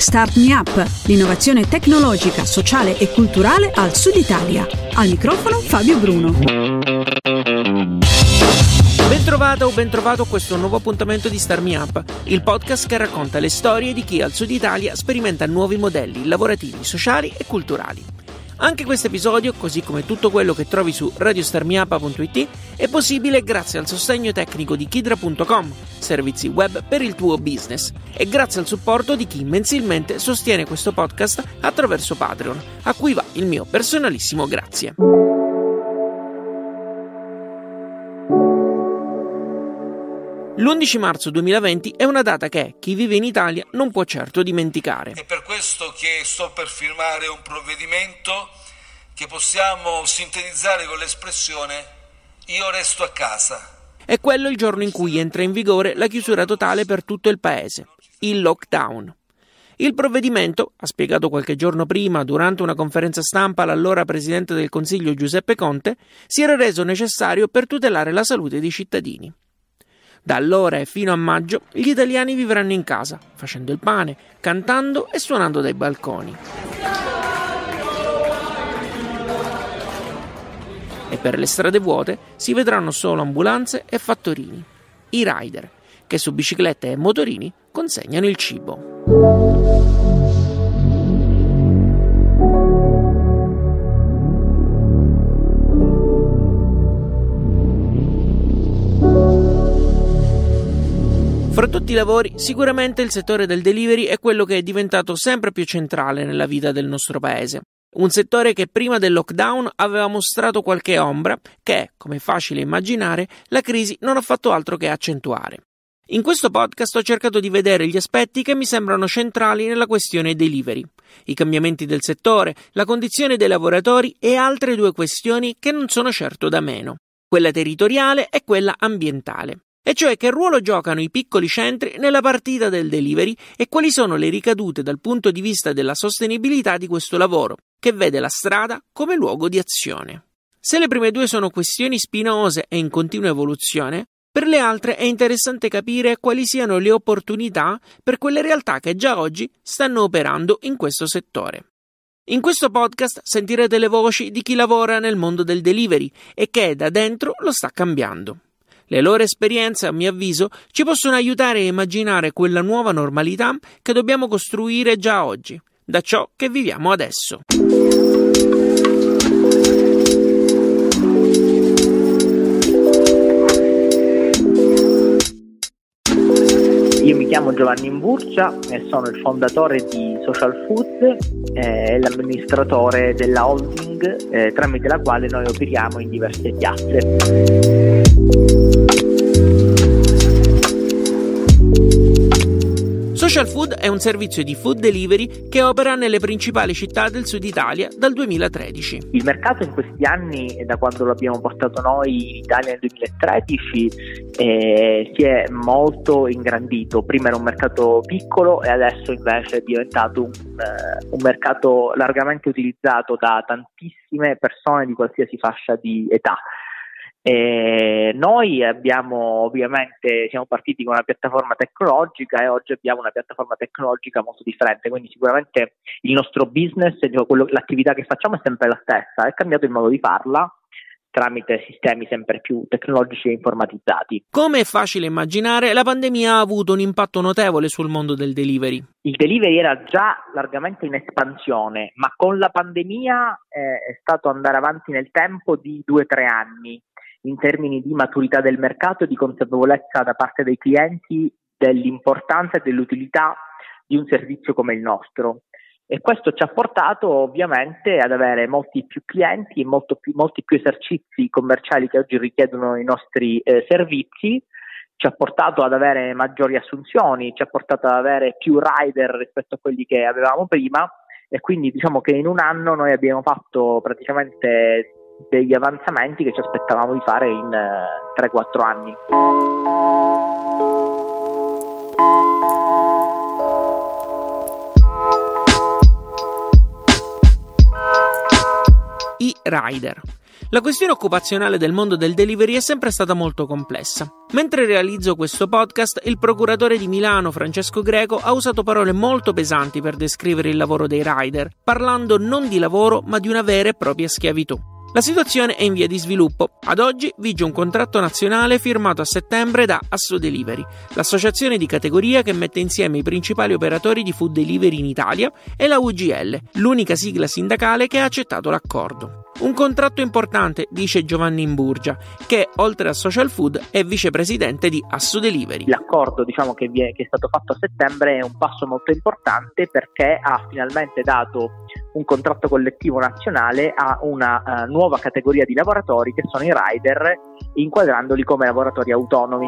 Start Me Up, l'innovazione tecnologica, sociale e culturale al Sud Italia. Al microfono Fabio Bruno. Bentrovata o bentrovato a questo nuovo appuntamento di Start Me Up, il podcast che racconta le storie di chi al Sud Italia sperimenta nuovi modelli lavorativi, sociali e culturali. Anche questo episodio, così come tutto quello che trovi su radiostarmiup.it, è possibile grazie al sostegno tecnico di Kidra.com, servizi web per il tuo business, e grazie al supporto di chi mensilmente sostiene questo podcast attraverso Patreon, a cui va il mio personalissimo grazie. L'11 marzo 2020 è una data che chi vive in Italia non può certo dimenticare. È per questo che sto per firmare un provvedimento che possiamo sintetizzare con l'espressione "io resto a casa". È quello il giorno in cui entra in vigore la chiusura totale per tutto il paese, il lockdown. Il provvedimento, ha spiegato qualche giorno prima durante una conferenza stampa l'allora Presidente del Consiglio Giuseppe Conte, si era reso necessario per tutelare la salute dei cittadini. Da allora e fino a maggio gli italiani vivranno in casa, facendo il pane, cantando e suonando dai balconi. E per le strade vuote si vedranno solo ambulanze e fattorini, i rider, che su biciclette e motorini consegnano il cibo. Fra tutti i lavori, sicuramente il settore del delivery è quello che è diventato sempre più centrale nella vita del nostro paese. Un settore che prima del lockdown aveva mostrato qualche ombra che, come è facile immaginare, la crisi non ha fatto altro che accentuare. In questo podcast ho cercato di vedere gli aspetti che mi sembrano centrali nella questione delivery, i cambiamenti del settore, la condizione dei lavoratori e altre due questioni che non sono certo da meno, quella territoriale e quella ambientale. E cioè che ruolo giocano i piccoli centri nella partita del delivery e quali sono le ricadute dal punto di vista della sostenibilità di questo lavoro, che vede la strada come luogo di azione. Se le prime due sono questioni spinose e in continua evoluzione, per le altre è interessante capire quali siano le opportunità per quelle realtà che già oggi stanno operando in questo settore. In questo podcast sentirete le voci di chi lavora nel mondo del delivery e che da dentro lo sta cambiando. Le loro esperienze, a mio avviso, ci possono aiutare a immaginare quella nuova normalità che dobbiamo costruire già oggi, da ciò che viviamo adesso. Io mi chiamo Giovanni Imburcia e sono il fondatore di Social Food e l'amministratore della holding tramite la quale noi operiamo in diverse piazze. Social Food è un servizio di food delivery che opera nelle principali città del Sud Italia dal 2013. Il mercato in questi anni, da quando lo abbiamo portato noi in Italia nel 2013, si è molto ingrandito. Prima era un mercato piccolo e adesso invece è diventato un mercato largamente utilizzato da tantissime persone di qualsiasi fascia di età. Noi siamo partiti con una piattaforma tecnologica e oggi abbiamo una piattaforma tecnologica molto differente, quindi sicuramente il nostro business, l'attività che facciamo è sempre la stessa, è cambiato il modo di farla tramite sistemi sempre più tecnologici e informatizzati. Come è facile immaginare, la pandemia ha avuto un impatto notevole sul mondo del delivery. Il delivery era già largamente in espansione, ma con la pandemia è stato andare avanti nel tempo di 2-3 anni. In termini di maturità del mercato e di consapevolezza da parte dei clienti dell'importanza e dell'utilità di un servizio come il nostro. E questo ci ha portato ovviamente ad avere molti più clienti e molti più esercizi commerciali che oggi richiedono i nostri servizi, ci ha portato ad avere maggiori assunzioni, ci ha portato ad avere più rider rispetto a quelli che avevamo prima, e quindi diciamo che in un anno noi abbiamo fatto praticamente degli avanzamenti che ci aspettavamo di fare in 3-4 anni. I rider. La questione occupazionale del mondo del delivery è sempre stata molto complessa. Mentre realizzo questo podcast, il procuratore di Milano, Francesco Greco, ha usato parole molto pesanti per descrivere il lavoro dei rider, parlando non di lavoro ma di una vera e propria schiavitù. La situazione è in via di sviluppo. Ad oggi vige un contratto nazionale firmato a settembre da Assodelivery, l'associazione di categoria che mette insieme i principali operatori di food delivery in Italia, e la UGL, l'unica sigla sindacale che ha accettato l'accordo. Un contratto importante, dice Giovanni Imburgia, che oltre a Social Food è vicepresidente di Assodelivery. L'accordo che è stato fatto a settembre è un passo molto importante perché ha finalmente dato un contratto collettivo nazionale a una nuova categoria di lavoratori che sono i rider, inquadrandoli come lavoratori autonomi.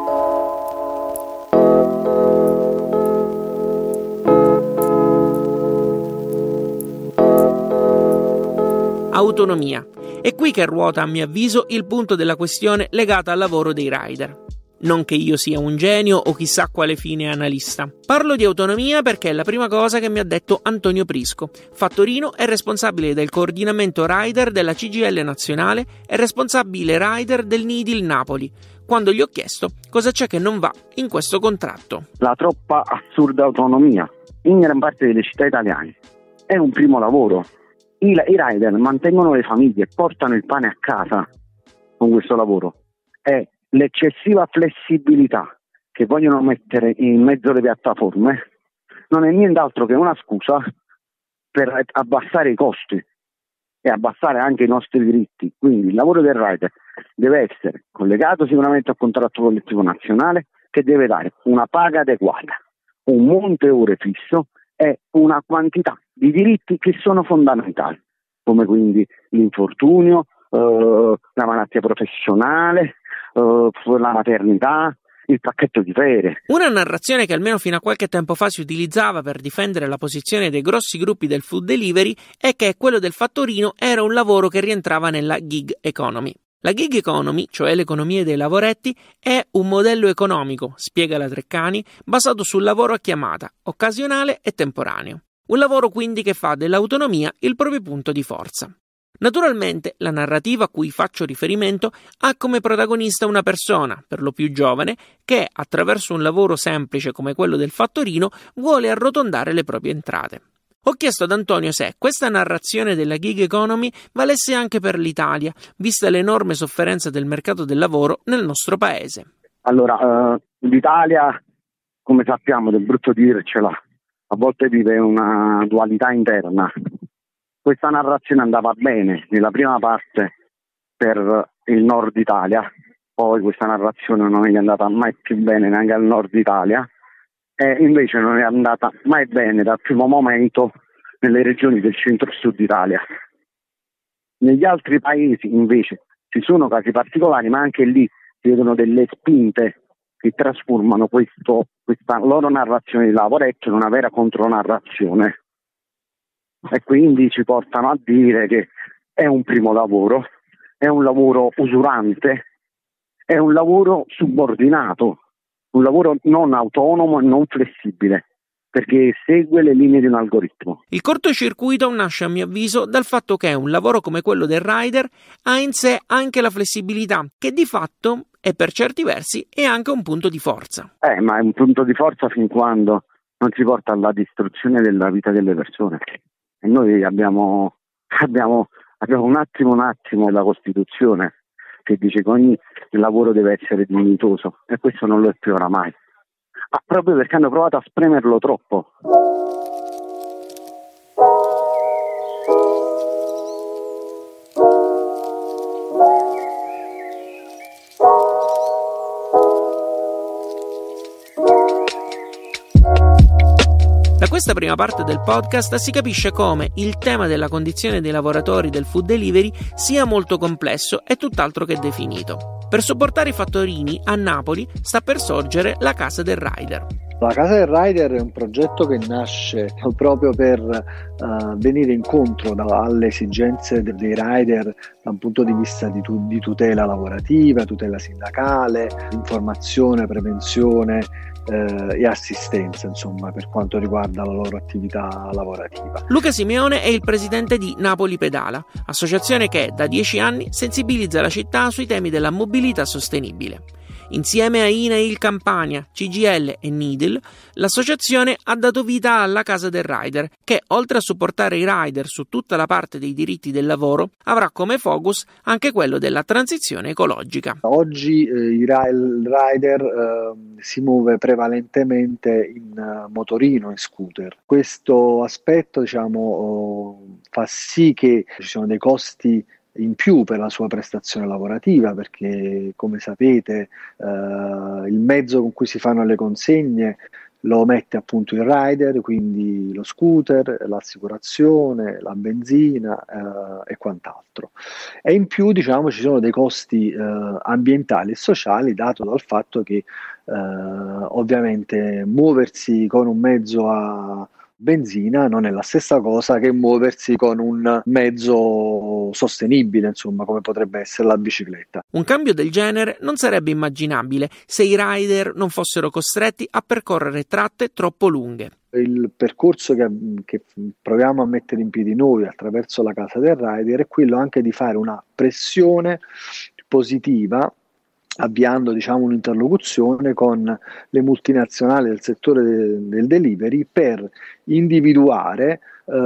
Autonomia. È qui che ruota, a mio avviso, il punto della questione legata al lavoro dei rider. Non che io sia un genio o chissà quale fine analista. Parlo di autonomia perché è la prima cosa che mi ha detto Antonio Prisco. Fattorino è responsabile del coordinamento rider della CGIL nazionale e responsabile rider del Nidil Napoli, quando gli ho chiesto cosa c'è che non va in questo contratto. La troppa assurda autonomia in gran parte delle città italiane. È un primo lavoro. I rider mantengono le famiglie, portano il pane a casa con questo lavoro. È l'eccessiva flessibilità che vogliono mettere in mezzo alle piattaforme non è nient'altro che una scusa per abbassare i costi e abbassare anche i nostri diritti. Quindi il lavoro del rider deve essere collegato sicuramente al contratto collettivo nazionale, che deve dare una paga adeguata, un monte ore fisso e una quantità di diritti che sono fondamentali, come quindi l'infortunio, la malattia professionale, la maternità, il pacchetto di ferie. Una narrazione che almeno fino a qualche tempo fa si utilizzava per difendere la posizione dei grossi gruppi del food delivery è che quello del fattorino era un lavoro che rientrava nella gig economy. La gig economy, cioè l'economia dei lavoretti, è un modello economico, spiega la Treccani, basato sul lavoro a chiamata, occasionale e temporaneo. Un lavoro quindi che fa dell'autonomia il proprio punto di forza. Naturalmente, la narrativa a cui faccio riferimento ha come protagonista una persona, per lo più giovane, che, attraverso un lavoro semplice come quello del fattorino, vuole arrotondare le proprie entrate. Ho chiesto ad Antonio se questa narrazione della gig economy valesse anche per l'Italia, vista l'enorme sofferenza del mercato del lavoro nel nostro paese. Allora, l'Italia, come sappiamo, del brutto dircela, a volte vive una dualità interna. Questa narrazione andava bene nella prima parte per il nord Italia, poi questa narrazione non è andata mai più bene neanche al nord Italia, e invece non è andata mai bene dal primo momento nelle regioni del centro-sud Italia. Negli altri paesi invece ci sono casi particolari, ma anche lì si vedono delle spinte che trasformano questa loro narrazione di lavoretto in una vera contronarrazione, e quindi ci portano a dire che è un primo lavoro, è un lavoro usurante, è un lavoro subordinato, un lavoro non autonomo e non flessibile, perché segue le linee di un algoritmo. Il cortocircuito nasce, a mio avviso, dal fatto che un lavoro come quello del rider ha in sé anche la flessibilità, che di fatto, e per certi versi, è anche un punto di forza. Ma è un punto di forza fin quando non si porta alla distruzione della vita delle persone. E noi abbiamo un attimo la Costituzione che dice che ogni lavoro deve essere dignitoso, e questo non lo è più oramai. Proprio perché hanno provato a spremerlo troppo. Da questa prima parte del podcast si capisce come il tema della condizione dei lavoratori del food delivery sia molto complesso e tutt'altro che definito. Per supportare i fattorini, a Napoli sta per sorgere la Casa del Rider. La Casa del Rider è un progetto che nasce proprio per venire incontro alle esigenze dei rider da un punto di vista di tutela lavorativa, tutela sindacale, informazione, prevenzione e assistenza, insomma, per quanto riguarda la loro attività lavorativa. Luca Simeone è il presidente di Napoli Pedala, associazione che da 10 anni sensibilizza la città sui temi della mobilità sostenibile. Insieme a INAIL Campania, CGIL e NIDIL, l'associazione ha dato vita alla Casa del Rider, che oltre a supportare i rider su tutta la parte dei diritti del lavoro, avrà come focus anche quello della transizione ecologica. Oggi il rider si muove prevalentemente in motorino, in scooter. Questo aspetto, fa sì che ci siano dei costi in più per la sua prestazione lavorativa, perché come sapete il mezzo con cui si fanno le consegne lo mette appunto il rider, quindi lo scooter, l'assicurazione, la benzina e quant'altro. E in più ci sono dei costi ambientali e sociali, dato dal fatto che ovviamente muoversi con un mezzo a benzina non è la stessa cosa che muoversi con un mezzo sostenibile, insomma, come potrebbe essere la bicicletta. Un cambio del genere non sarebbe immaginabile se i rider non fossero costretti a percorrere tratte troppo lunghe. Il percorso che proviamo a mettere in piedi noi attraverso la Casa del Rider è quello anche di fare una pressione positiva, avviando un'interlocuzione con le multinazionali del settore del delivery per individuare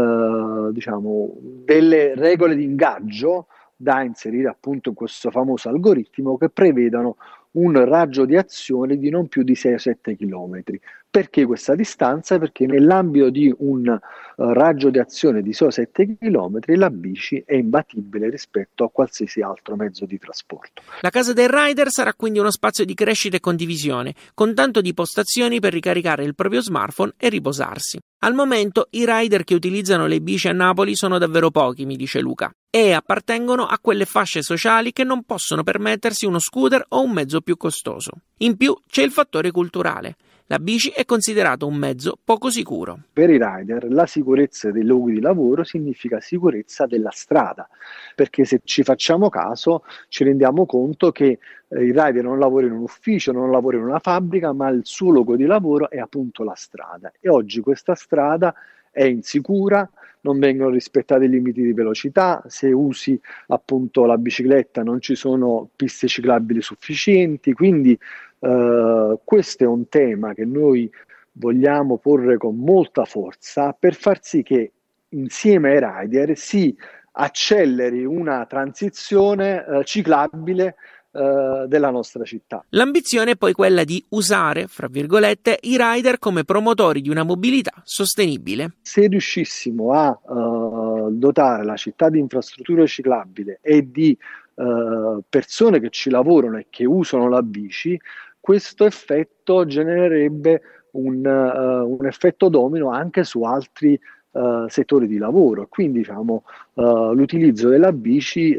delle regole di ingaggio da inserire appunto in questo famoso algoritmo, che prevedano un raggio di azione di non più di 6-7 km. Perché questa distanza? Perché nell'ambito di un raggio di azione di solo 7 km la bici è imbattibile rispetto a qualsiasi altro mezzo di trasporto. La Casa del Rider sarà quindi uno spazio di crescita e condivisione, con tanto di postazioni per ricaricare il proprio smartphone e riposarsi. Al momento i rider che utilizzano le bici a Napoli sono davvero pochi, mi dice Luca, e appartengono a quelle fasce sociali che non possono permettersi uno scooter o un mezzo più costoso. In più c'è il fattore culturale. La bici è considerato un mezzo poco sicuro. Per i rider la sicurezza dei luoghi di lavoro significa sicurezza della strada, perché se ci facciamo caso ci rendiamo conto che il rider non lavora in un ufficio, non lavora in una fabbrica, ma il suo luogo di lavoro è appunto la strada, e oggi questa strada è insicura, non vengono rispettati i limiti di velocità, se usi appunto la bicicletta non ci sono piste ciclabili sufficienti, quindi questo è un tema che noi vogliamo porre con molta forza per far sì che insieme ai rider si acceleri una transizione ciclabile della nostra città. L'ambizione è poi quella di usare, fra virgolette, i rider come promotori di una mobilità sostenibile. Se riuscissimo a dotare la città di infrastrutture ciclabili e di persone che ci lavorano e che usano la bici, questo effetto genererebbe un effetto domino anche su altri settori di lavoro, quindi l'utilizzo della bici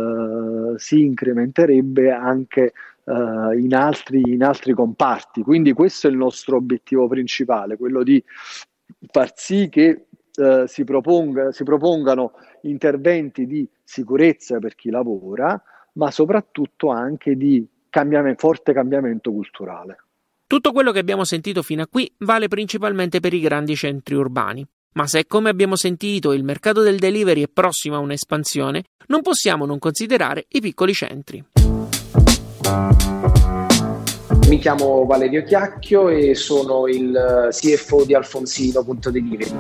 si incrementerebbe anche in altri comparti. Quindi questo è il nostro obiettivo principale, quello di far sì che si propongano interventi di sicurezza per chi lavora, ma soprattutto anche di forte cambiamento culturale. Tutto quello che abbiamo sentito fino a qui vale principalmente per i grandi centri urbani. Ma se, come abbiamo sentito, il mercato del delivery è prossimo a un'espansione, non possiamo non considerare i piccoli centri. Mi chiamo Valerio Chiacchio e sono il CFO di Alfonsino.delivery.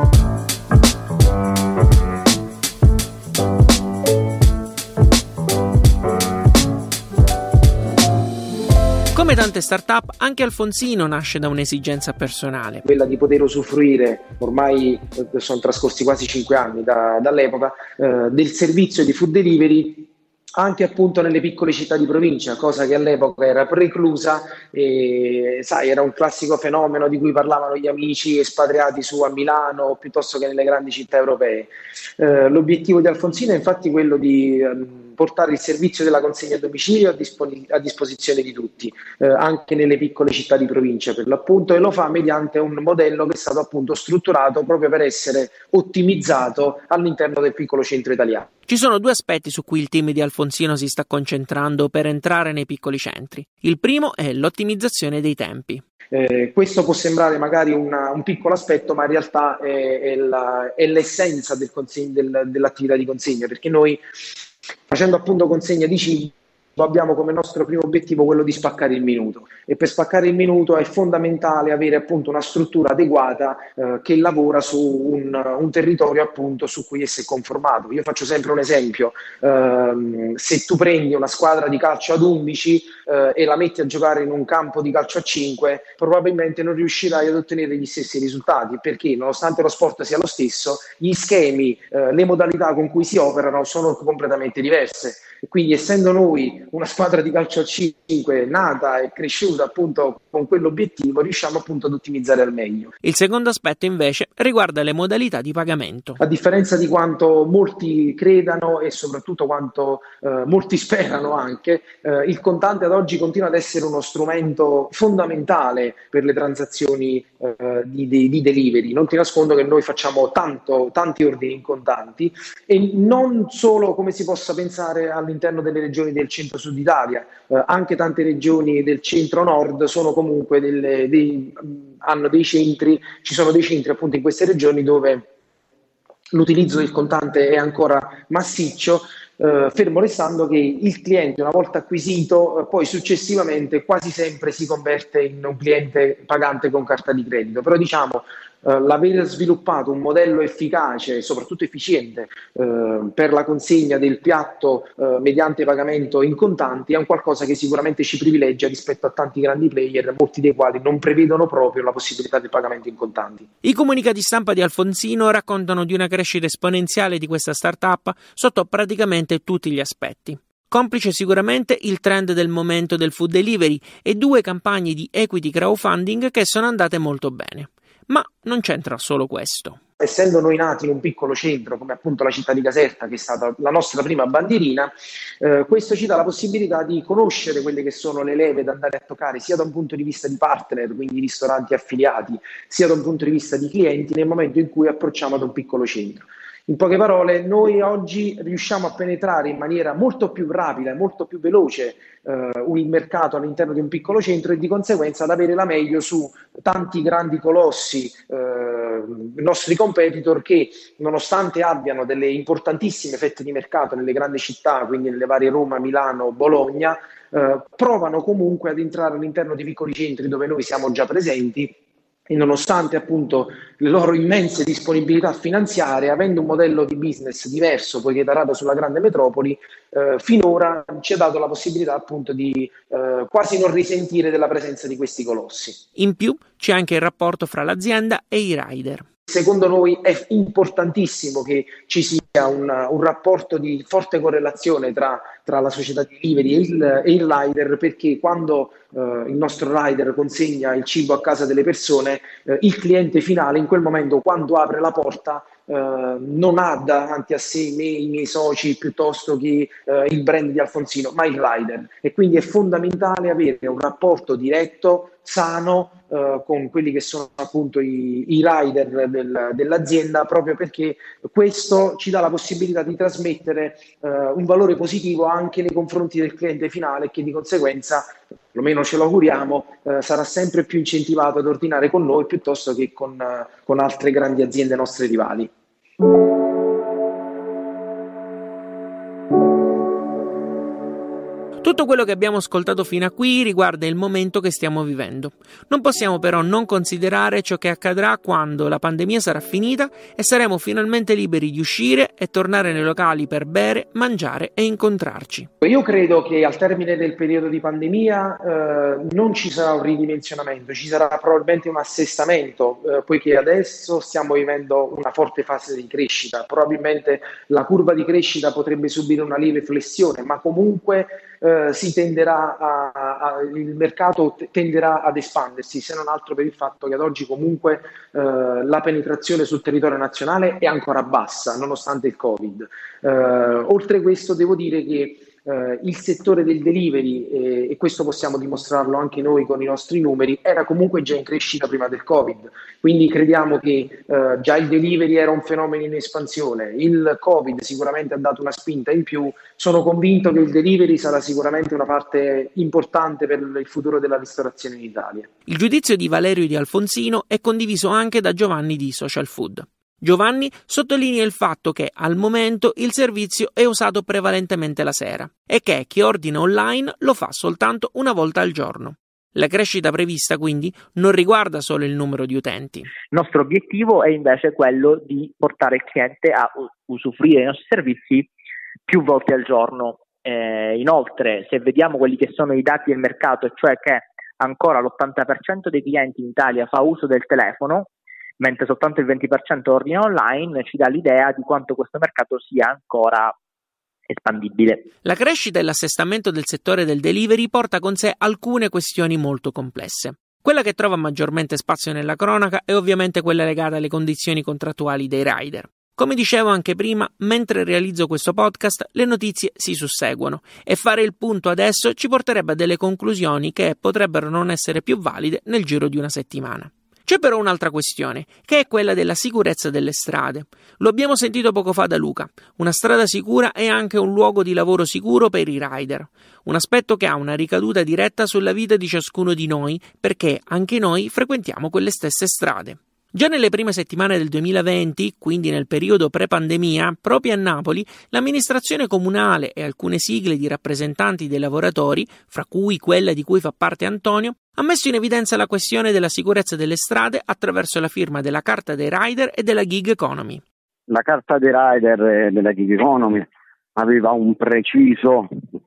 Come tante start-up, anche Alfonsino nasce da un'esigenza personale. Quella di poter usufruire, ormai sono trascorsi quasi 5 anni dall'epoca, del servizio di food delivery anche appunto nelle piccole città di provincia, cosa che all'epoca era preclusa e era un classico fenomeno di cui parlavano gli amici espatriati su a Milano piuttosto che nelle grandi città europee. L'obiettivo di Alfonsino è infatti quello di portare il servizio della consegna a domicilio a disposizione di tutti, anche nelle piccole città di provincia per l'appunto, e lo fa mediante un modello che è stato appunto strutturato proprio per essere ottimizzato all'interno del piccolo centro italiano. Ci sono due aspetti su cui il team di Alfonsino si sta concentrando per entrare nei piccoli centri. Il primo è l'ottimizzazione dei tempi. Questo può sembrare magari un piccolo aspetto, ma in realtà è l'essenza dell'attività di consegna, perché noi, facendo appunto consegna di cibo, abbiamo come nostro primo obiettivo quello di spaccare il minuto, e per spaccare il minuto è fondamentale avere appunto una struttura adeguata che lavora su un territorio appunto su cui esso è conformato. Io faccio sempre un esempio: se tu prendi una squadra di calcio ad 11 e la metti a giocare in un campo di calcio a 5, probabilmente non riuscirai ad ottenere gli stessi risultati, perché nonostante lo sport sia lo stesso, gli schemi, le modalità con cui si operano sono completamente diverse. E quindi, essendo noi una squadra di calcio a 5 nata e cresciuta appunto con quell'obiettivo, riusciamo appunto ad ottimizzare al meglio. Il secondo aspetto invece riguarda le modalità di pagamento. A differenza di quanto molti credano e soprattutto quanto molti sperano anche, il contante ad oggi continua ad essere uno strumento fondamentale per le transazioni di delivery. Non ti nascondo che noi facciamo tanti ordini in contanti, e non solo come si possa pensare all'interno delle regioni del centro-sud Italia, anche tante regioni del centro-nord sono comunque hanno dei centri, ci sono dei centri appunto in queste regioni dove l'utilizzo del contante è ancora massiccio, fermo restando che il cliente, una volta acquisito, poi successivamente quasi sempre si converte in un cliente pagante con carta di credito. Però diciamo, l'aver sviluppato un modello efficace e soprattutto efficiente per la consegna del piatto mediante pagamento in contanti è un qualcosa che sicuramente ci privilegia rispetto a tanti grandi player, molti dei quali non prevedono proprio la possibilità del pagamento in contanti. I comunicati stampa di Alfonsino raccontano di una crescita esponenziale di questa startup sotto praticamente tutti gli aspetti. Complice sicuramente il trend del momento del food delivery e 2 campagne di equity crowdfunding che sono andate molto bene. Ma non c'entra solo questo. Essendo noi nati in un piccolo centro come appunto la città di Caserta, che è stata la nostra prima bandierina, questo ci dà la possibilità di conoscere quelle che sono le leve da andare a toccare, sia da un punto di vista di partner, quindi ristoranti affiliati, sia da un punto di vista di clienti nel momento in cui approcciamo ad un piccolo centro. In poche parole, noi oggi riusciamo a penetrare in maniera molto più rapida e molto più veloce il mercato all'interno di un piccolo centro, e di conseguenza ad avere la meglio su tanti grandi colossi, nostri competitor, che nonostante abbiano delle importantissime fette di mercato nelle grandi città, quindi nelle varie Roma, Milano, Bologna, provano comunque ad entrare all'interno di piccoli centri dove noi siamo già presenti, e nonostante appunto le loro immense disponibilità finanziarie, avendo un modello di business diverso poiché tarato sulla grande metropoli, finora ci ha dato la possibilità appunto di quasi non risentire della presenza di questi colossi. In più c'è anche il rapporto fra l'azienda e i rider. Secondo noi è importantissimo che ci sia un rapporto di forte correlazione tra la società di delivery e il rider, perché quando il nostro rider consegna il cibo a casa delle persone, il cliente finale in quel momento, quando apre la porta, non ha davanti a sé me, i miei soci, piuttosto che il brand di Alfonsino, ma il rider. E quindi è fondamentale avere un rapporto diretto, sano, con quelli che sono appunto i rider dell'azienda, proprio perché questo ci dà la possibilità di trasmettere un valore positivo anche nei confronti del cliente finale, che di conseguenza, perlomeno ce lo auguriamo, sarà sempre più incentivato ad ordinare con noi piuttosto che con altre grandi aziende nostre rivali. Tutto quello che abbiamo ascoltato fino a qui riguarda il momento che stiamo vivendo. Non possiamo però non considerare ciò che accadrà quando la pandemia sarà finita e saremo finalmente liberi di uscire e tornare nei locali per bere, mangiare e incontrarci. Io credo che al termine del periodo di pandemia non ci sarà un ridimensionamento, ci sarà probabilmente un assestamento, poiché adesso stiamo vivendo una forte fase di crescita. Probabilmente la curva di crescita potrebbe subire una lieve flessione, ma comunque il mercato tenderà ad espandersi, se non altro per il fatto che ad oggi comunque la penetrazione sul territorio nazionale è ancora bassa, nonostante il Covid. Oltre questo devo dire che il settore del delivery, e questo possiamo dimostrarlo anche noi con i nostri numeri, era comunque già in crescita prima del Covid, quindi crediamo che già il delivery era un fenomeno in espansione, il Covid sicuramente ha dato una spinta in più, sono convinto che il delivery sarà sicuramente una parte importante per il futuro della ristorazione in Italia. Il giudizio di Valerio Di Alfonsino è condiviso anche da Giovanni di Social Food. Giovanni sottolinea il fatto che al momento il servizio è usato prevalentemente la sera e che chi ordina online lo fa soltanto una volta al giorno. La crescita prevista quindi non riguarda solo il numero di utenti. Il nostro obiettivo è invece quello di portare il cliente a usufruire dei nostri servizi più volte al giorno. Inoltre, se vediamo quelli che sono i dati del mercato, e cioè che ancora l'80% dei clienti in Italia fa uso del telefono, mentre soltanto il 20% ordina online, ci dà l'idea di quanto questo mercato sia ancora espandibile. La crescita e l'assestamento del settore del delivery porta con sé alcune questioni molto complesse. Quella che trova maggiormente spazio nella cronaca è ovviamente quella legata alle condizioni contrattuali dei rider. Come dicevo anche prima, mentre realizzo questo podcast, le notizie si susseguono e fare il punto adesso ci porterebbe a delle conclusioni che potrebbero non essere più valide nel giro di una settimana. C'è però un'altra questione, che è quella della sicurezza delle strade. Lo abbiamo sentito poco fa da Luca. Una strada sicura è anche un luogo di lavoro sicuro per i rider. Un aspetto che ha una ricaduta diretta sulla vita di ciascuno di noi, perché anche noi frequentiamo quelle stesse strade. Già nelle prime settimane del 2020, quindi nel periodo pre-pandemia, proprio a Napoli, l'amministrazione comunale e alcune sigle di rappresentanti dei lavoratori, fra cui quella di cui fa parte Antonio, ha messo in evidenza la questione della sicurezza delle strade attraverso la firma della Carta dei Rider e della Gig Economy. La Carta dei Rider e della Gig Economy aveva un preciso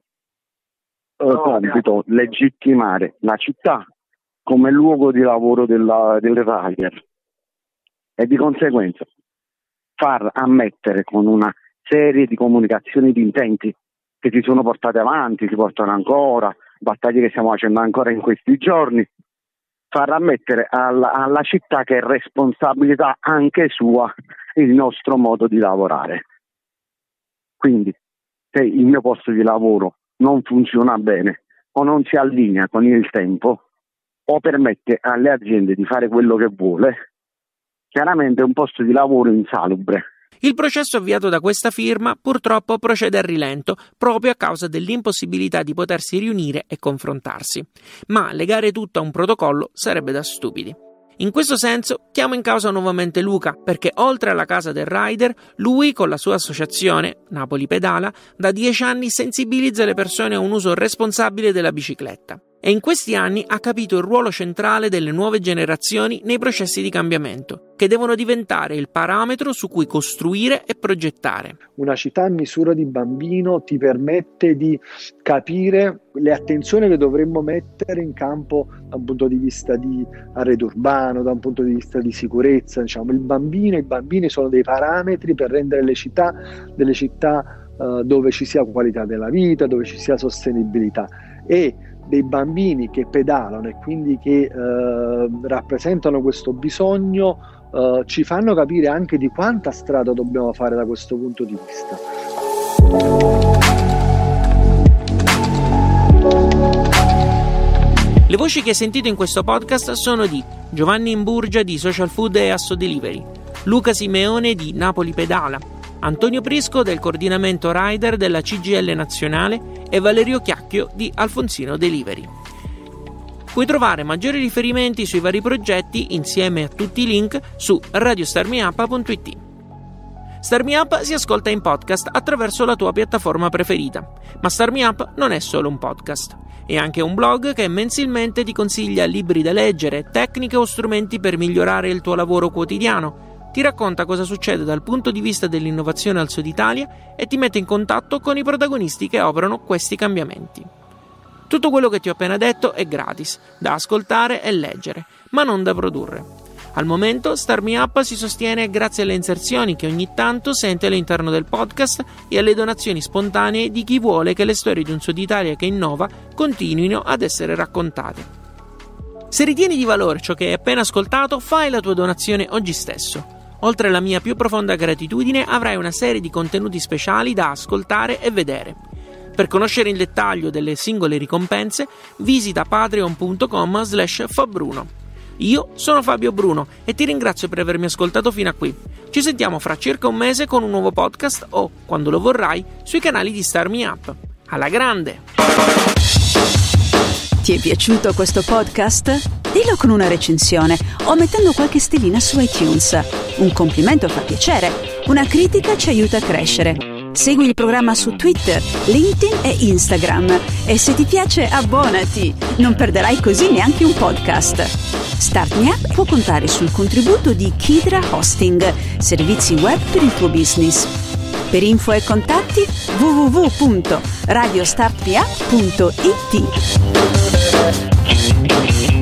compito: legittimare la città come luogo di lavoro del rider e di conseguenza far ammettere con una serie di comunicazioni di intenti che si sono portate avanti, si portano ancora, battaglie che stiamo facendo ancora in questi giorni, far ammettere alla città che è responsabilità anche sua il nostro modo di lavorare. Quindi se il mio posto di lavoro non funziona bene o non si allinea con il tempo o permette alle aziende di fare quello che vuole, chiaramente è un posto di lavoro insalubre. Il processo avviato da questa firma purtroppo procede a rilento proprio a causa dell'impossibilità di potersi riunire e confrontarsi. Ma legare tutto a un protocollo sarebbe da stupidi. In questo senso chiamo in causa nuovamente Luca, perché oltre alla casa del rider, lui con la sua associazione, Napoli Pedala, da 10 anni sensibilizza le persone a un uso responsabile della bicicletta. E in questi anni ha capito il ruolo centrale delle nuove generazioni nei processi di cambiamento, che devono diventare il parametro su cui costruire e progettare. Una città a misura di bambino ti permette di capire le attenzioni che dovremmo mettere in campo da un punto di vista di arredo urbano, da un punto di vista di sicurezza. Diciamo, i bambini sono dei parametri per rendere le città delle città dove ci sia qualità della vita, dove ci sia sostenibilità, e dei bambini che pedalano e quindi che rappresentano questo bisogno ci fanno capire anche di quanta strada dobbiamo fare da questo punto di vista. Le voci che hai sentito in questo podcast sono di Giovanni Imburgia di Social Food e Asso Delivery, Luca Simeone di Napoli Pedala, Antonio Prisco del coordinamento rider della CGIL nazionale e Valerio Chiacchio di Alfonsino Delivery. Puoi trovare maggiori riferimenti sui vari progetti insieme a tutti i link su radiostarmiup.it. Star Me Up si ascolta in podcast attraverso la tua piattaforma preferita, ma Star Me Up non è solo un podcast, è anche un blog che mensilmente ti consiglia libri da leggere, tecniche o strumenti per migliorare il tuo lavoro quotidiano, ti racconta cosa succede dal punto di vista dell'innovazione al Sud Italia e ti mette in contatto con i protagonisti che operano questi cambiamenti. Tutto quello che ti ho appena detto è gratis, da ascoltare e leggere, ma non da produrre. Al momento Start Me Up si sostiene grazie alle inserzioni che ogni tanto sente all'interno del podcast e alle donazioni spontanee di chi vuole che le storie di un Sud Italia che innova continuino ad essere raccontate. Se ritieni di valore ciò che hai appena ascoltato, fai la tua donazione oggi stesso. Oltre alla mia più profonda gratitudine, avrai una serie di contenuti speciali da ascoltare e vedere. Per conoscere in dettaglio delle singole ricompense, visita patreon.com/fabruno. Io sono Fabio Bruno e ti ringrazio per avermi ascoltato fino a qui. Ci sentiamo fra circa un mese con un nuovo podcast o, quando lo vorrai, sui canali di Start Me Up. Alla grande! Ti è piaciuto questo podcast? Dillo con una recensione o mettendo qualche stellina su iTunes. Un complimento fa piacere, una critica ci aiuta a crescere. Segui il programma su Twitter, LinkedIn e Instagram e se ti piace abbonati, non perderai così neanche un podcast. Start Me Up può contare sul contributo di Kidra Hosting, servizi web per il tuo business. Per info e contatti www.radiostartmeup.it.